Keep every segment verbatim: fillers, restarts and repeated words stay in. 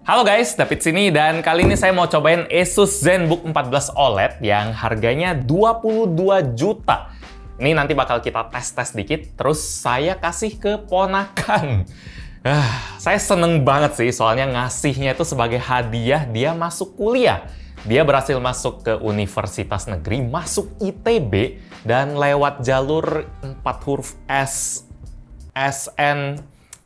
Halo guys, David sini dan kali ini saya mau cobain Asus ZenBook empat belas O L E D yang harganya dua puluh dua juta. Ini nanti bakal kita tes-tes dikit, terus saya kasih ke ponakan. Ah, saya seneng banget sih, soalnya ngasihnya itu sebagai hadiah dia masuk kuliah. Dia berhasil masuk ke universitas negeri, masuk I T B, dan lewat jalur empat huruf S, S N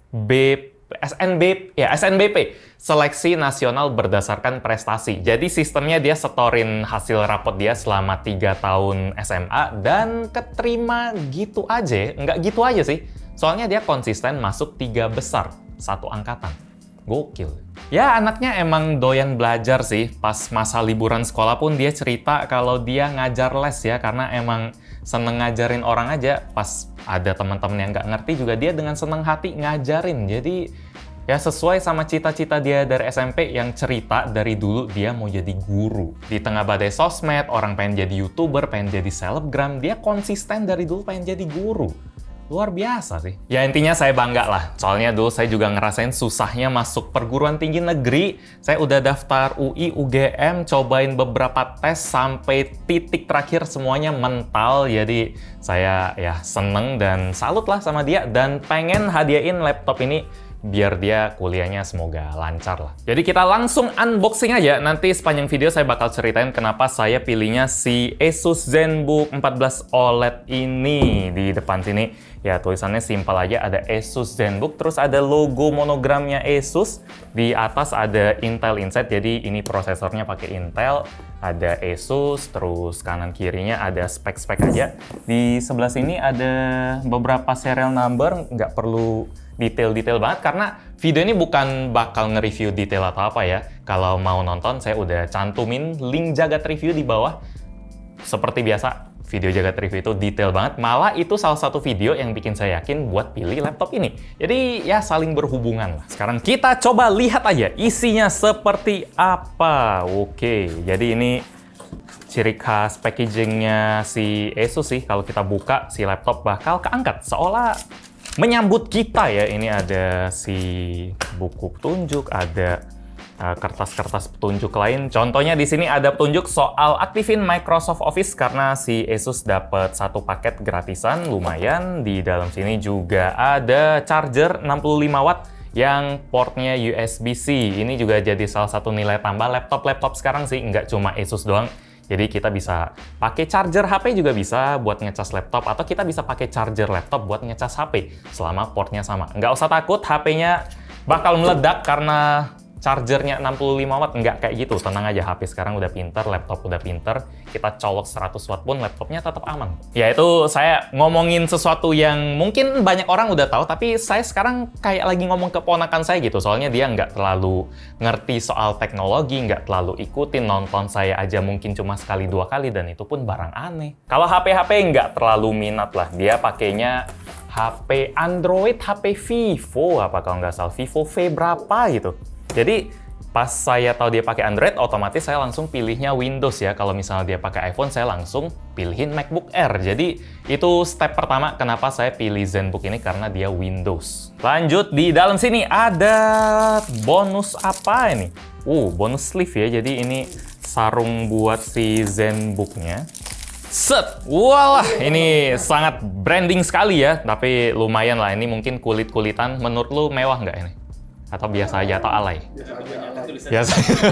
B, S N B, ya S N B P, Seleksi Nasional Berdasarkan Prestasi. Jadi sistemnya dia setorin hasil rapot dia selama tiga tahun S M A dan keterima gitu aja, nggak gitu aja sih. Soalnya dia konsisten masuk tiga besar, satu angkatan. Gokil. Ya, anaknya emang doyan belajar sih. Pas masa liburan sekolah pun dia cerita kalau dia ngajar les ya, karena emang seneng ngajarin orang aja. Pas ada teman-teman yang nggak ngerti juga dia dengan seneng hati ngajarin. Jadi ya sesuai sama cita-cita dia dari S M P yang cerita dari dulu dia mau jadi guru. Di tengah badai sosmed, orang pengen jadi YouTuber, pengen jadi selebgram, dia konsisten dari dulu pengen jadi guru. Luar biasa sih. Ya intinya saya bangga lah. Soalnya dulu saya juga ngerasain susahnya masuk perguruan tinggi negeri. Saya udah daftar U I, U G M, cobain beberapa tes sampai titik terakhir semuanya mental. Jadi saya ya seneng dan salut lah sama dia. Dan pengen hadiahin laptop ini biar dia kuliahnya semoga lancar lah. Jadi kita langsung unboxing aja. Nanti sepanjang video saya bakal ceritain kenapa saya pilihnya si Asus ZenBook empat belas O L E D ini. Di depan sini ya tulisannya simpel aja, ada Asus ZenBook, terus ada logo monogramnya Asus. Di atas ada Intel Inside, jadi ini prosesornya pakai Intel. Ada Asus, terus kanan kirinya ada spek-spek aja. Di sebelah sini ada beberapa serial number, nggak perlu detail-detail banget karena video ini bukan bakal nge-review detail atau apa ya. Kalau mau nonton, saya udah cantumin link Jagat Review di bawah. Seperti biasa, video Jagat Review itu detail banget. Malah itu salah satu video yang bikin saya yakin buat pilih laptop ini. Jadi ya saling berhubungan lah. Sekarang kita coba lihat aja isinya seperti apa. Oke, jadi ini ciri khas packagingnya si Asus sih. Kalau kita buka, si laptop bakal keangkat. Seolah menyambut kita ya. Ini ada si buku petunjuk, ada kertas-kertas uh, petunjuk lain. Contohnya di sini ada petunjuk soal aktifin Microsoft Office karena si Asus dapat satu paket gratisan, lumayan. Di dalam sini juga ada charger enam puluh lima watt yang portnya U S B C. Ini juga jadi salah satu nilai tambah laptop-laptop sekarang sih, nggak cuma Asus doang. Jadi kita bisa pakai charger H P juga bisa buat ngecas laptop, atau kita bisa pakai charger laptop buat ngecas H P selama portnya sama. Nggak usah takut H P-nya bakal meledak karena chargernya enam puluh lima watt, nggak kayak gitu. Tenang aja, H P sekarang udah pinter, laptop udah pinter. Kita colok seratus watt pun laptopnya tetap aman. Ya itu saya ngomongin sesuatu yang mungkin banyak orang udah tahu, tapi saya sekarang kayak lagi ngomong ke ponakan saya gitu. Soalnya dia nggak terlalu ngerti soal teknologi, nggak terlalu ikutin, nonton saya aja mungkin cuma sekali dua kali, dan itu pun barang aneh. Kalau H P-H P nggak terlalu minat lah. Dia pakainya H P Android, H P Vivo, apa kalau nggak salah, Vivo V berapa gitu. Jadi pas saya tahu dia pakai Android, otomatis saya langsung pilihnya Windows ya. Kalau misalnya dia pakai iPhone, saya langsung pilihin MacBook Air. Jadi itu step pertama kenapa saya pilih ZenBook ini, karena dia Windows. Lanjut, di dalam sini ada bonus apa ini? Uh, bonus sleeve ya. Jadi ini sarung buat si ZenBook-nya. Set! Walah, ini sangat branding sekali ya. Tapi lumayan lah, ini mungkin kulit-kulitan. Menurut lu mewah nggak ini? Atau biasa aja, atau alay? Biasa.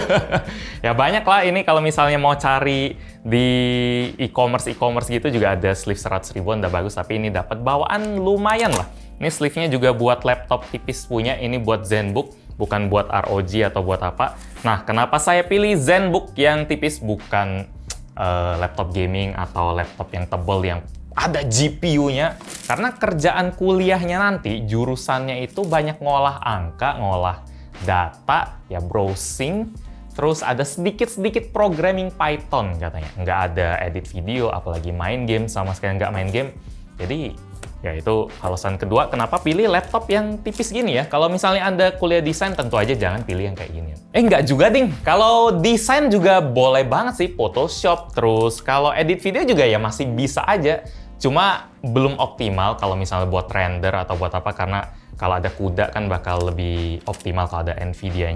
Ya banyak lah ini, kalau misalnya mau cari di e-commerce e-commerce gitu juga ada sleeve seratus ribuan, udah bagus. Tapi ini dapat bawaan lumayan lah. Ini sleeve-nya juga buat laptop tipis punya, ini buat ZenBook, bukan buat R O G atau buat apa. Nah, kenapa saya pilih ZenBook yang tipis, bukan uh, laptop gaming atau laptop yang tebal yang ada G P U-nya, karena kerjaan kuliahnya nanti jurusannya itu banyak ngolah angka, ngolah data, ya browsing, terus ada sedikit-sedikit programming Python katanya. Nggak ada edit video, apalagi main game, sama sekali nggak main game. Jadi ya itu alasan kedua kenapa pilih laptop yang tipis gini ya. Kalau misalnya Anda kuliah desain, tentu aja jangan pilih yang kayak gini. Eh nggak juga ding, kalau desain juga boleh banget sih, Photoshop, terus kalau edit video juga ya masih bisa aja. Cuma belum optimal kalau misalnya buat render atau buat apa, karena kalau ada CUDA kan bakal lebih optimal kalau ada NVIDIA-nya.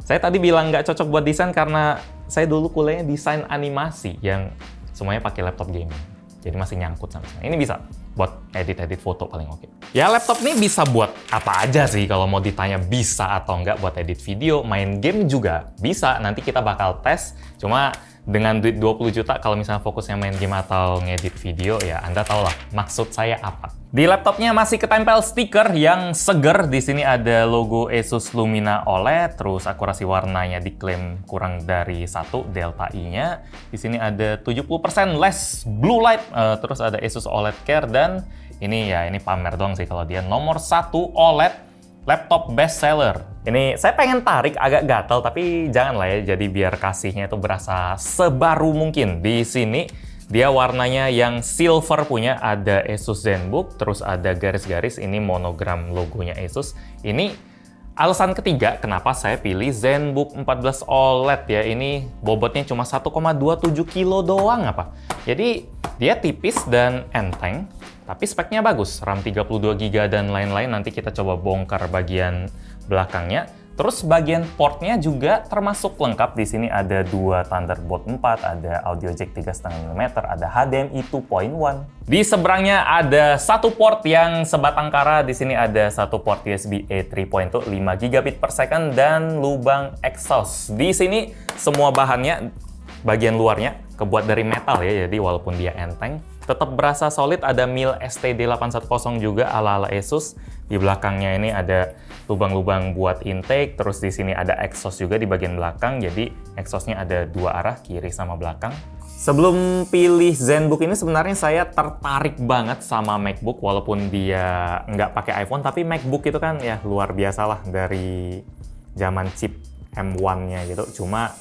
Saya tadi bilang nggak cocok buat desain karena saya dulu kuliahnya desain animasi yang semuanya pakai laptop gaming. Jadi masih nyangkut sama saya. Ini bisa buat edit-edit foto paling oke. Ya laptop ini bisa buat apa aja sih kalau mau ditanya bisa atau nggak buat edit video, main game juga bisa. Nanti kita bakal tes. Cuma dengan duit dua puluh juta kalau misalnya fokusnya main game atau ngedit video ya Anda tau lah maksud saya apa. Di laptopnya masih ketempel stiker yang seger. Di sini ada logo Asus Lumina O L E D, terus akurasi warnanya diklaim kurang dari satu delta I-nya. Di sini ada tujuh puluh persen less blue light, uh, terus ada Asus O L E D Care dan ini ya ini pamer doang sih kalau dia nomor satu O L E D laptop best seller. Ini saya pengen tarik agak gatal tapi jangan lah ya, jadi biar kasihnya itu berasa sebaru mungkin. Di sini dia warnanya yang silver punya, ada Asus ZenBook, terus ada garis-garis, ini monogram logonya Asus. Ini alasan ketiga kenapa saya pilih ZenBook empat belas O L E D ya, ini bobotnya cuma satu koma dua tujuh kilo doang apa. Jadi dia tipis dan enteng, tapi speknya bagus, RAM tiga puluh dua giga dan lain-lain. Nanti kita coba bongkar bagian belakangnya. Terus bagian portnya juga termasuk lengkap. Di sini ada dua Thunderbolt empat, ada audio jack tiga koma lima milimeter, ada H D M I dua titik satu. Di seberangnya ada satu port yang sebatang kara. Di sini ada satu port U S B A tiga titik nol lima gigabit per second dan lubang exhaust. Di sini semua bahannya bagian luarnya kebuat dari metal ya, jadi walaupun dia enteng tetap berasa solid. Ada mil S T D delapan satu nol juga ala-ala Asus. Di belakangnya ini ada lubang-lubang buat intake, terus di sini ada exhaust juga di bagian belakang, jadi exhaustnya ada dua arah, kiri sama belakang. Sebelum pilih ZenBook ini sebenarnya saya tertarik banget sama MacBook, walaupun dia nggak pakai iPhone, tapi MacBook itu kan ya luar biasa lah dari zaman chip M satu-nya gitu. Cuma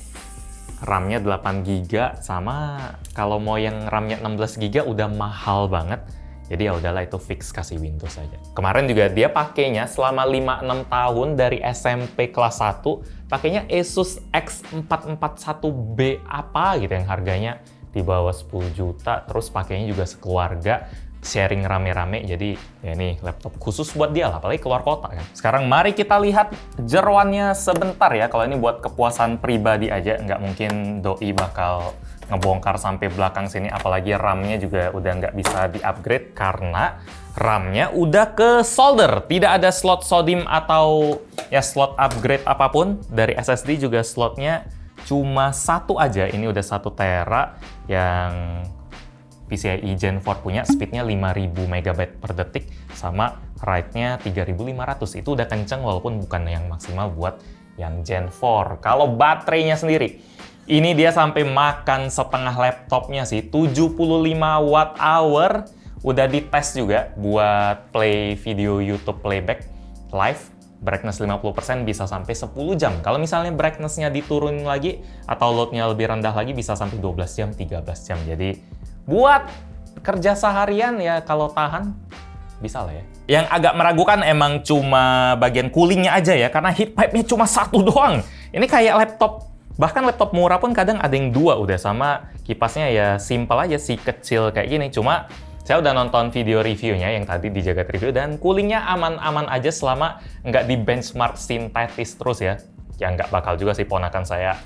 RAM-nya delapan giga sama kalau mau yang RAM-nya enam belas giga udah mahal banget. Jadi ya udahlah, itu fix kasih Windows aja. Kemarin juga dia pakainya selama lima enam tahun dari S M P kelas satu, pakainya Asus X empat empat satu B apa gitu yang harganya di bawah sepuluh juta, terus pakainya juga sekeluarga, sharing rame-rame. Jadi ya ini laptop khusus buat dia lah, apalagi keluar kota kan. Sekarang mari kita lihat jeroannya sebentar ya. Kalau ini buat kepuasan pribadi aja, nggak mungkin doi bakal ngebongkar sampai belakang sini, apalagi RAM-nya juga udah nggak bisa di-upgrade karena RAM-nya udah ke solder. Tidak ada slot SODIMM atau ya slot upgrade apapun. Dari S S D juga slotnya cuma satu aja. Ini udah satu tera yang P C I E Gen empat punya, speednya lima ribu megabyte per detik, sama write-nya tiga ribu lima ratus. Itu udah kenceng walaupun bukan yang maksimal buat yang Gen empat. Kalau baterainya sendiri, ini dia sampai makan setengah laptopnya sih, tujuh puluh lima watt hour. Udah dites juga buat play video YouTube playback live. Brightness lima puluh persen bisa sampai sepuluh jam. Kalau misalnya brightness-nya diturunin lagi atau load-nya lebih rendah lagi bisa sampai dua belas jam, tiga belas jam. Jadi buat kerja seharian ya kalau tahan bisa lah ya. Yang agak meragukan emang cuma bagian coolingnya aja ya, karena heat pipe-nya cuma satu doang. Ini kayak laptop, bahkan laptop murah pun kadang ada yang dua udah, sama kipasnya ya simple aja sih, kecil kayak gini. Cuma saya udah nonton video reviewnya yang tadi di Jagat Review dan coolingnya aman-aman aja selama nggak di benchmark sintetis terus ya. Ya nggak bakal juga sih ponakan saya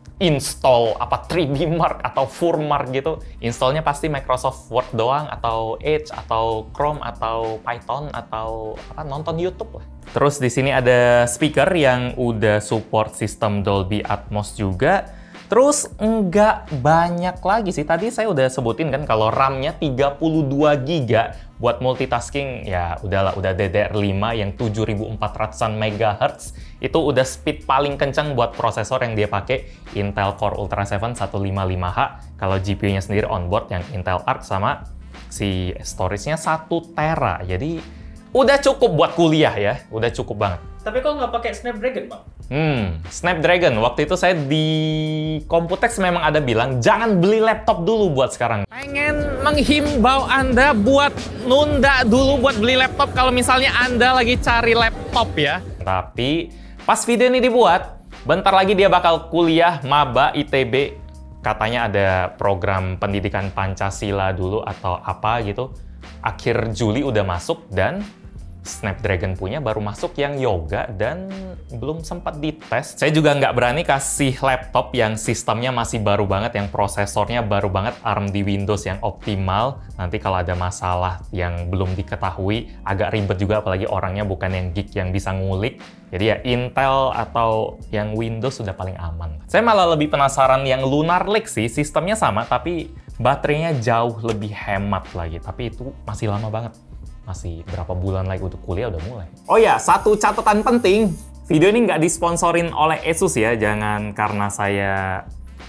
install apa tiga D Mark atau four Mark gitu. Installnya pasti Microsoft Word doang, atau Edge, atau Chrome, atau Python, atau apa, nonton YouTube lah. Terus di sini ada speaker yang udah support sistem Dolby Atmos juga. Terus nggak banyak lagi sih. Tadi saya udah sebutin kan kalau RAM-nya tiga puluh dua giga buat multitasking ya udahlah, udah D D R lima yang tujuh ribu empat ratusan megahertz. Itu udah speed paling kencang buat prosesor yang dia pakai, Intel Core Ultra tujuh seratus lima puluh lima H. Kalau G P U-nya sendiri onboard yang Intel Arc, sama si storage-nya satu tera. Jadi udah cukup buat kuliah ya, udah cukup banget. Tapi kok nggak pakai Snapdragon, Bang? Hmm, Snapdragon. Waktu itu saya di Computex memang ada bilang, jangan beli laptop dulu buat sekarang. Pengen menghimbau Anda buat nunda dulu buat beli laptop kalau misalnya Anda lagi cari laptop ya. Tapi pas video ini dibuat, bentar lagi dia bakal kuliah maba I T B. Katanya ada program pendidikan Pancasila dulu atau apa gitu. Akhir Juli udah masuk dan Snapdragon punya baru masuk yang Yoga dan belum sempat dites. Saya juga nggak berani kasih laptop yang sistemnya masih baru banget, yang prosesornya baru banget, ARM di Windows yang optimal. Nanti kalau ada masalah yang belum diketahui, agak ribet juga, apalagi orangnya bukan yang geek yang bisa ngulik. Jadi ya Intel atau yang Windows sudah paling aman. Saya malah lebih penasaran yang Lunar Lake sih, sistemnya sama tapi baterainya jauh lebih hemat lagi. Tapi itu masih lama banget. Masih berapa bulan lagi untuk kuliah udah mulai. Oh ya, satu catatan penting. Video ini nggak disponsorin oleh Asus ya. Jangan karena saya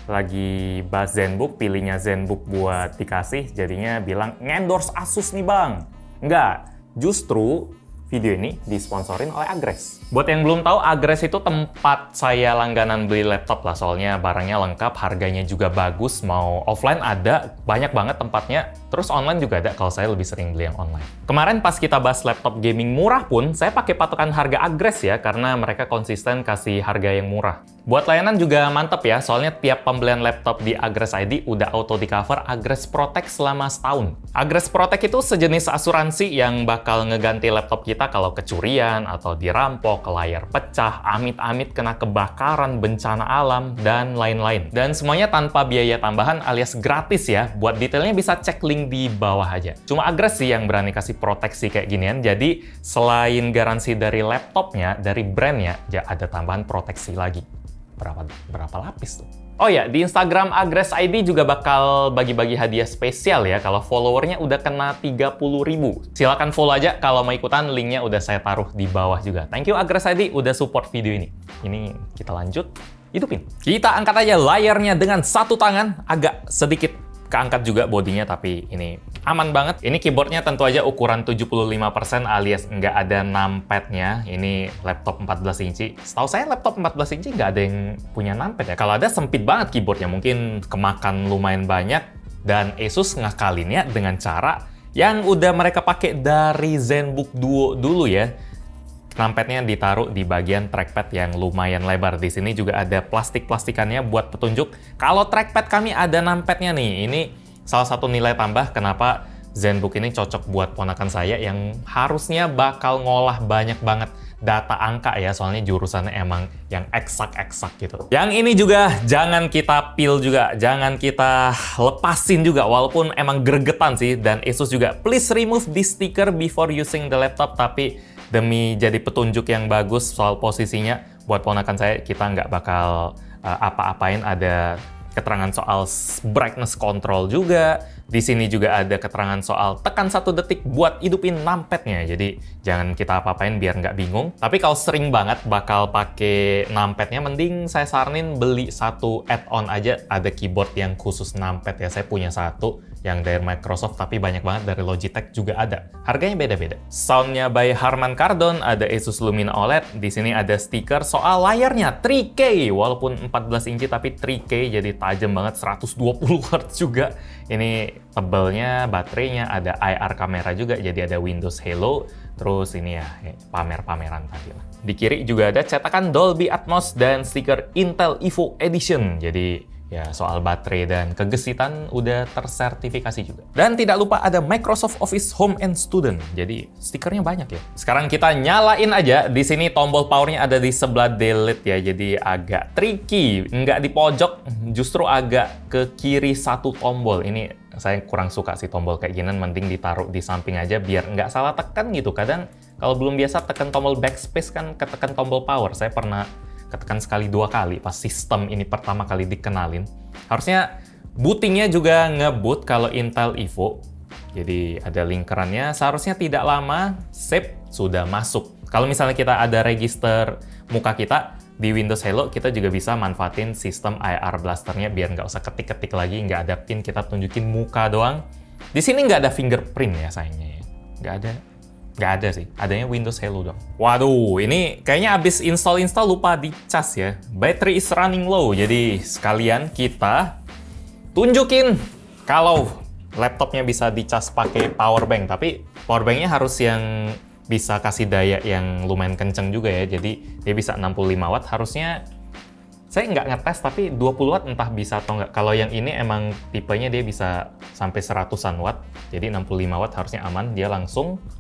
lagi bahas ZenBook, pilihnya ZenBook buat dikasih, jadinya bilang ngendorse Asus nih bang. Nggak, justru video ini disponsorin oleh Agres. Buat yang belum tahu, Agres itu tempat saya langganan beli laptop lah, soalnya barangnya lengkap, harganya juga bagus, mau offline ada, banyak banget tempatnya, terus online juga ada kalau saya lebih sering beli yang online. Kemarin pas kita bahas laptop gaming murah pun, saya pakai patokan harga Agres ya, karena mereka konsisten kasih harga yang murah. Buat layanan juga mantep ya, soalnya tiap pembelian laptop di Agres I D udah auto di cover Agres Protect selama setahun. Agres Protect itu sejenis asuransi yang bakal ngeganti laptop kita kalau kecurian atau dirampok, layar pecah, amit-amit kena kebakaran, bencana alam, dan lain-lain. Dan semuanya tanpa biaya tambahan alias gratis ya. Buat detailnya bisa cek link di bawah aja. Cuma Agres sih yang berani kasih proteksi kayak ginian, jadi selain garansi dari laptopnya, dari brandnya, ya ada tambahan proteksi lagi. Berapa, berapa lapis tuh? Oh ya, di Instagram Agres I D juga bakal bagi-bagi hadiah spesial ya kalau followernya udah kena tiga puluh ribu. Silahkan follow aja kalau mau ikutan, linknya udah saya taruh di bawah juga. Thank you Agres I D udah support video ini. Ini kita lanjut, hidupin. Kita angkat aja layarnya dengan satu tangan, agak sedikit keangkat juga bodinya, tapi ini aman banget. Ini keyboardnya tentu aja ukuran tujuh puluh lima persen alias nggak ada numpad-nya. Ini laptop empat belas inci. Setahu saya laptop empat belas inci nggak ada yang punya numpad ya. Kalau ada sempit banget keyboardnya, mungkin kemakan lumayan banyak. Dan Asus ngakalinnya dengan cara yang udah mereka pakai dari ZenBook Duo dulu ya. Numpadnya ditaruh di bagian trackpad yang lumayan lebar. Di sini juga ada plastik-plastikannya buat petunjuk. Kalau trackpad kami ada numpadnya nih. Ini salah satu nilai tambah kenapa ZenBook ini cocok buat ponakan saya yang harusnya bakal ngolah banyak banget data angka ya. Soalnya jurusannya emang yang eksak-eksak gitu. Yang ini juga jangan kita peel juga. Jangan kita lepasin juga. Walaupun emang gregetan sih. Dan Asus juga, please remove this sticker before using the laptop. Tapi demi jadi petunjuk yang bagus soal posisinya, buat ponakan saya, kita nggak bakal uh, apa-apain. Ada keterangan soal brightness control juga. Di sini juga ada keterangan soal tekan satu detik buat hidupin numpadnya. Jadi jangan kita apa-apain biar nggak bingung. Tapi kalau sering banget bakal pakai numpadnya, mending saya saranin beli satu add-on aja. Ada keyboard yang khusus numpad ya. Saya punya satu yang dari Microsoft, tapi banyak banget dari Logitech juga ada. Harganya beda-beda. Soundnya by Harman Kardon, ada Asus Lumina O L E D. Di sini ada stiker soal layarnya tiga K, walaupun empat belas inci tapi tiga K, jadi tajam banget, seratus dua puluh hertz juga. Ini tebelnya, baterainya, ada I R kamera juga, jadi ada Windows Hello. Terus ini ya, pamer-pameran tadi lah. Di kiri juga ada cetakan Dolby Atmos dan stiker Intel Evo Edition. Jadi ya soal baterai dan kegesitan udah tersertifikasi juga. Dan tidak lupa ada Microsoft Office Home and Student. Jadi stikernya banyak ya. Sekarang kita nyalain aja. Di sini tombol powernya ada di sebelah delete ya. Jadi agak tricky. Nggak di pojok, justru agak ke kiri satu tombol. Ini saya kurang suka sih tombol kayak gini. Mending ditaruh di samping aja biar nggak salah tekan gitu. Kadang kalau belum biasa tekan tombol backspace kan ketekan tombol power. Saya pernah ketekan sekali dua kali pas sistem ini pertama kali dikenalin. Harusnya bootingnya juga nge-boot kalau Intel Evo. Jadi ada linkerannya, seharusnya tidak lama, sip, sudah masuk. Kalau misalnya kita ada register muka kita di Windows Hello, kita juga bisa manfaatin sistem I R Blaster-nya biar nggak usah ketik-ketik lagi, nggak ada pin, kita tunjukin muka doang. Di sini nggak ada fingerprint ya sayangnya ya. Nggak ada. Nggak ada sih, adanya Windows Hello dong. Waduh, ini kayaknya abis install-install lupa dicas ya. Battery is running low, jadi sekalian kita tunjukin kalau laptopnya bisa dicas pakai power bank. Tapi power banknya harus yang bisa kasih daya yang lumayan kenceng juga ya. Jadi dia bisa enam puluh lima watt, harusnya saya nggak ngetes tapi dua puluh watt entah bisa atau nggak. Kalau yang ini emang tipenya dia bisa sampai seratusan watt, jadi enam puluh lima watt harusnya aman. Dia langsung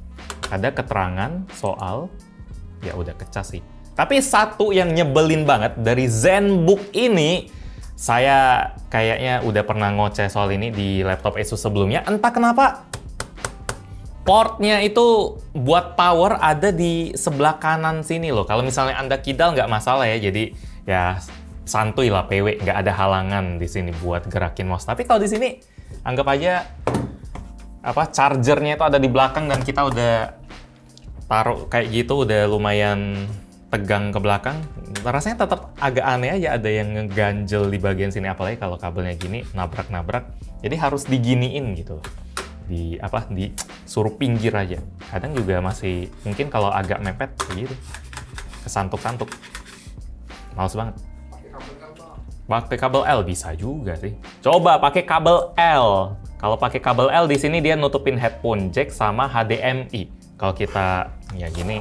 ada keterangan soal, ya udah kecas sih. Tapi satu yang nyebelin banget dari ZenBook ini, saya kayaknya udah pernah ngoceh soal ini di laptop Asus sebelumnya. Entah kenapa portnya itu buat power ada di sebelah kanan sini loh. Kalau misalnya Anda kidal nggak masalah ya, jadi ya santuy lah P W, nggak ada halangan di sini buat gerakin mouse. Tapi kalau di sini anggap aja apa chargernya itu ada di belakang dan kita udah taruh kayak gitu, udah lumayan tegang ke belakang, rasanya tetap agak aneh aja, ada yang ngeganjel di bagian sini, apalagi kalau kabelnya gini nabrak-nabrak, jadi harus diginiin gitu, di apa di suruh pinggir aja. Kadang juga masih mungkin kalau agak mepet gitu, kesantuk-santuk, males banget. Pakai kabel L bisa juga sih. Coba pakai kabel L. Kalau pakai kabel L di sini dia nutupin headphone jack sama H D M I. Kalau kita ya gini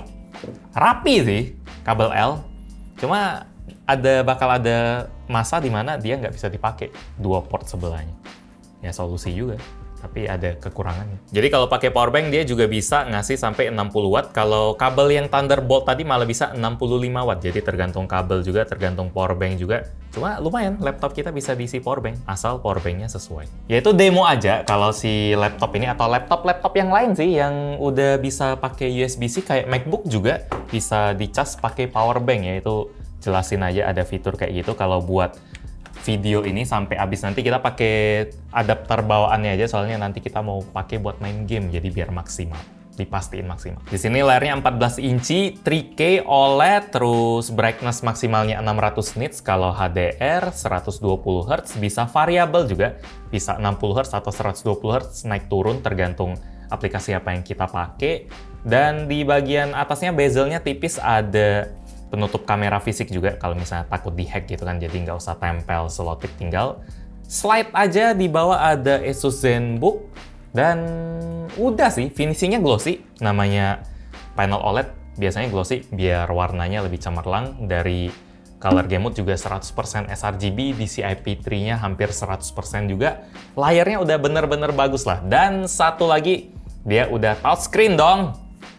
rapi sih kabel L. Cuma ada bakal ada masa di mana dia nggak bisa dipakai dua port sebelahnya. Ya solusi juga, tapi ada kekurangannya. Jadi kalau pakai powerbank dia juga bisa ngasih sampai enam puluh watt. Kalau kabel yang Thunderbolt tadi malah bisa enam puluh lima watt. Jadi tergantung kabel juga, tergantung powerbank juga. Cuma lumayan, laptop kita bisa diisi powerbank, asal powerbanknya sesuai. Yaitu demo aja kalau si laptop ini, atau laptop-laptop yang lain sih, yang udah bisa pakai U S B C, kayak MacBook juga bisa dicas pakai powerbank, yaitu jelasin aja ada fitur kayak gitu. Kalau buat video ini sampai habis nanti kita pakai adapter bawaannya aja, soalnya nanti kita mau pakai buat main game, jadi biar maksimal. Dipastiin maksimal. Di sini layarnya empat belas inci, tiga K O L E D, terus brightness maksimalnya enam ratus nits. Kalau H D R seratus dua puluh hertz, bisa variabel juga, bisa enam puluh hertz atau seratus dua puluh hertz, naik turun tergantung aplikasi apa yang kita pakai. Dan di bagian atasnya bezelnya tipis, ada penutup kamera fisik juga kalau misalnya takut dihack gitu kan, jadi nggak usah tempel selotip, tinggal slide aja. Di bawah ada Asus ZenBook. Dan udah sih, finishingnya glossy. Namanya panel O L E D, biasanya glossy biar warnanya lebih cemerlang. Dari color gamut juga seratus persen sRGB, D C I P tiga-nya hampir seratus persen juga. Layarnya udah bener-bener bagus lah. Dan satu lagi, dia udah touchscreen dong.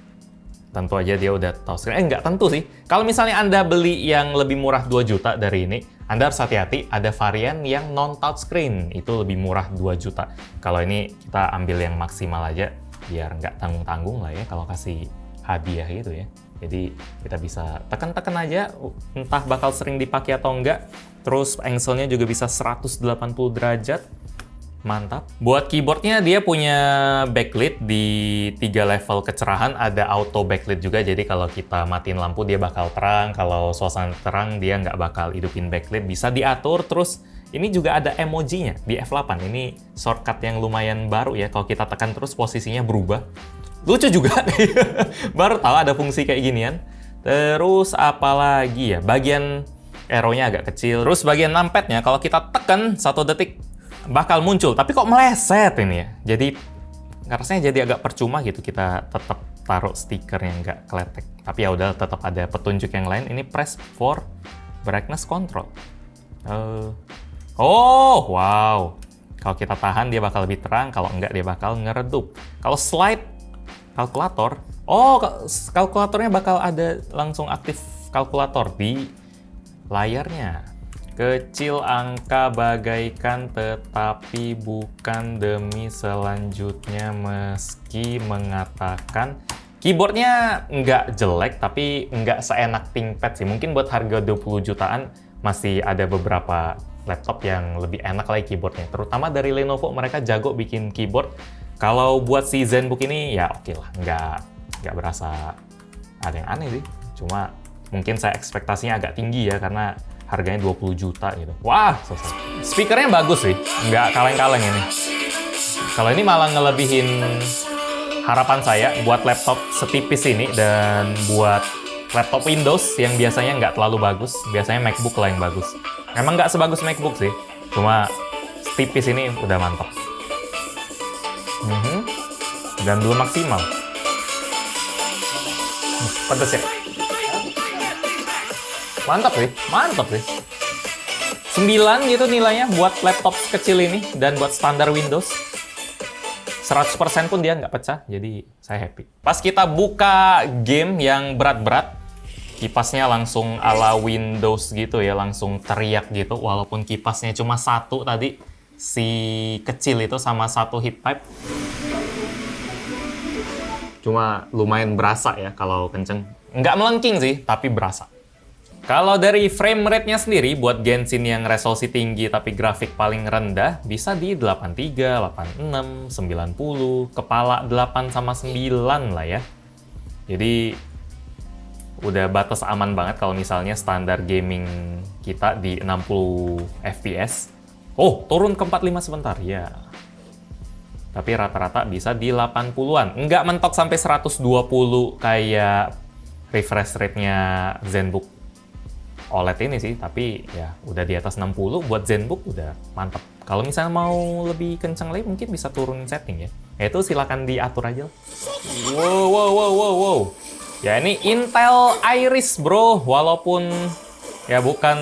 Tentu aja dia udah touchscreen. Eh, nggak tentu sih. Kalau misalnya Anda beli yang lebih murah dua juta dari ini, Anda harus hati-hati, ada varian yang non-touchscreen, itu lebih murah dua juta. Kalau ini kita ambil yang maksimal aja, biar nggak tanggung-tanggung lah ya kalau kasih hadiah gitu ya. Jadi kita bisa tekan-tekan aja, entah bakal sering dipakai atau enggak. Terus angle-nya juga bisa seratus delapan puluh derajat. Mantap. Buat keyboardnya dia punya backlit di tiga level kecerahan, ada auto backlit juga, jadi kalau kita matiin lampu dia bakal terang, kalau suasana terang dia nggak bakal hidupin backlit, bisa diatur. Terus ini juga ada emojinya di F delapan, ini shortcut yang lumayan baru ya, kalau kita tekan terus posisinya berubah. Lucu juga, baru tahu ada fungsi kayak ginian. Terus apalagi ya, bagian arrow-nya agak kecil, terus bagian numpad-nya kalau kita tekan satu detik bakal muncul, tapi kok meleset ini ya. Jadi rasanya jadi agak percuma gitu kita tetap taruh stiker yang nggak keletek. Tapi ya udah, tetap ada petunjuk yang lain. Ini press for brightness control. Uh, oh, wow. Kalau kita tahan dia bakal lebih terang, kalau enggak dia bakal ngeredup. Kalau slide kalkulator, oh kalkulatornya bakal ada langsung aktif kalkulator di layarnya. Kecil angka bagaikan tetapi bukan demi selanjutnya, meski mengatakan keyboardnya nggak jelek tapi nggak seenak ThinkPad sih. Mungkin buat harga dua puluh jutaan masih ada beberapa laptop yang lebih enak lagi keyboardnya. Terutama dari Lenovo, mereka jago bikin keyboard. Kalau buat si ZenBook ini ya oke lah, nggak, nggak berasa ada yang aneh sih. Cuma mungkin saya ekspektasinya agak tinggi ya, karena harganya dua puluh juta gitu. Wah, selesai. Speakernya bagus sih, nggak kaleng-kaleng ini. Kalau ini malah ngelebihin harapan saya buat laptop setipis ini, dan buat laptop Windows yang biasanya nggak terlalu bagus. Biasanya MacBook lah yang bagus. Emang nggak sebagus MacBook sih, cuma setipis ini udah mantap. Mm-hmm. Dan dua maksimal. Pedes ya? Mantap sih, mantap sih. sembilan gitu nilainya buat laptop kecil ini, dan buat standar Windows. seratus persen pun dia nggak pecah, jadi saya happy. Pas kita buka game yang berat-berat, kipasnya langsung ala Windows gitu ya, langsung teriak gitu, walaupun kipasnya cuma satu tadi, si kecil itu sama satu heat pipe. Cuma lumayan berasa ya kalau kenceng. Nggak melengking sih, tapi berasa. Kalau dari frame rate-nya sendiri, buat Genshin yang resolusi tinggi tapi grafik paling rendah, bisa di delapan puluh tiga, delapan puluh enam, sembilan puluh, kepala delapan sama sembilan lah ya. Jadi, udah batas aman banget kalau misalnya standar gaming kita di enam puluh F P S. Oh, turun ke empat puluh lima sebentar, ya. Tapi rata-rata bisa di delapan puluhan. Nggak mentok sampai seratus dua puluh kayak refresh rate-nya ZenBook O L E D ini sih, tapi ya udah di atas enam puluh buat ZenBook udah mantap. Kalau misalnya mau lebih kencang lagi mungkin bisa turunin setting ya. Ya itu silakan diatur aja. Wow, wow, wow, wow, wow. Ya ini Intel Iris bro, walaupun ya bukan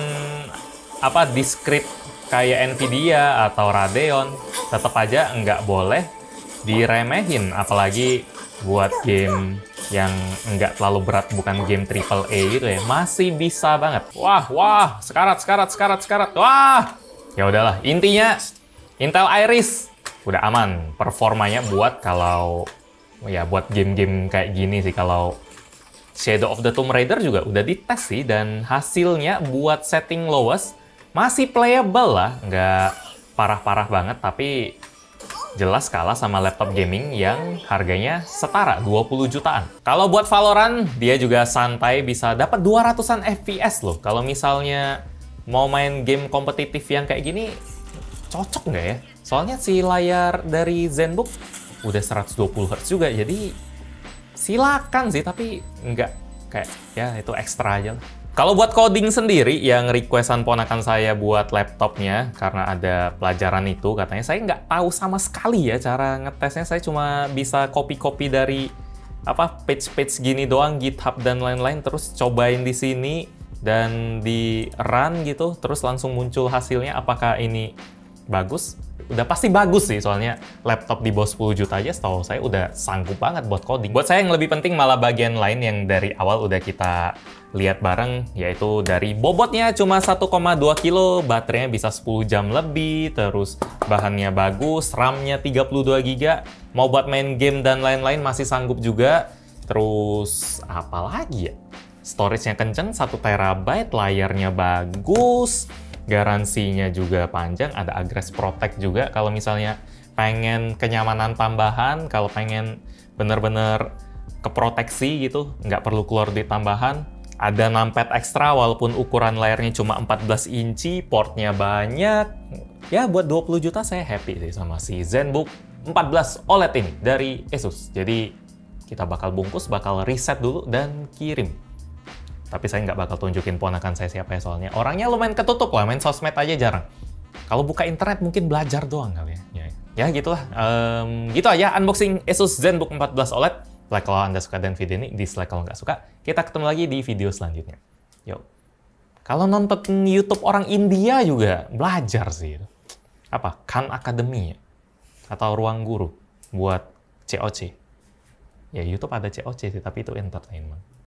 apa discrete kayak Nvidia atau Radeon, tetap aja nggak boleh diremehin, apalagi buat game yang nggak terlalu berat, bukan game triple A gitu ya, masih bisa banget. Wah, wah, sekarat, sekarat, sekarat, sekarat. Wah, ya udahlah. Intinya Intel Iris udah aman performanya buat kalau ya buat game-game kayak gini sih. Kalau Shadow of the Tomb Raider juga udah dites sih, dan hasilnya buat setting lowest masih playable lah, nggak parah-parah banget, tapi jelas kalah sama laptop gaming yang harganya setara dua puluh jutaan. Kalau buat Valorant, dia juga santai bisa dapat dua ratusan F P S loh. Kalau misalnya mau main game kompetitif yang kayak gini, cocok nggak ya? Soalnya si layar dari ZenBook udah seratus dua puluh hertz juga, jadi silakan sih, tapi nggak kayak ya itu ekstra aja lah. Kalau buat coding sendiri, yang requestan ponakan saya buat laptopnya, karena ada pelajaran itu, katanya saya nggak tahu sama sekali ya cara ngetesnya. Saya cuma bisa copy-copy dari apa page-page gini doang, GitHub dan lain-lain, terus cobain di sini dan di run gitu, terus langsung muncul hasilnya. Apakah ini bagus? Udah pasti bagus sih, soalnya laptop di bawah sepuluh juta aja setahu saya udah sanggup banget buat coding. Buat saya yang lebih penting malah bagian lain yang dari awal udah kita lihat bareng, yaitu dari bobotnya cuma satu koma dua kilo, baterainya bisa sepuluh jam lebih, terus bahannya bagus, RAM-nya tiga puluh dua giga, mau buat main game dan lain-lain masih sanggup juga. Terus apa lagi ya? Storage-nya kenceng, satu terabyte, layarnya bagus, garansinya juga panjang, ada Agrest Protect juga kalau misalnya pengen kenyamanan tambahan, kalau pengen bener-bener keproteksi gitu, nggak perlu keluar duit tambahan. Ada numpad ekstra walaupun ukuran layarnya cuma empat belas inci, portnya banyak. Ya buat dua puluh juta saya happy sih sama si ZenBook empat belas O L E D ini dari Asus. Jadi kita bakal bungkus, bakal reset dulu dan kirim. Tapi saya nggak bakal tunjukin ponakan saya siapa ya, soalnya orangnya lumayan ketutup lah, main sosmed aja jarang. Kalau buka internet mungkin belajar doang kali ya. Ya, ya gitulah. Um, gitu aja unboxing Asus ZenBook empat belas O L E D. Like kalau Anda suka dengan video ini, dislike kalau nggak suka. Kita ketemu lagi di video selanjutnya. Yuk. Kalau nonton YouTube orang India juga belajar sih. Apa? Khan Academy ya? Atau Ruang Guru buat C O C. Ya YouTube ada C O C sih, tapi itu entertainment.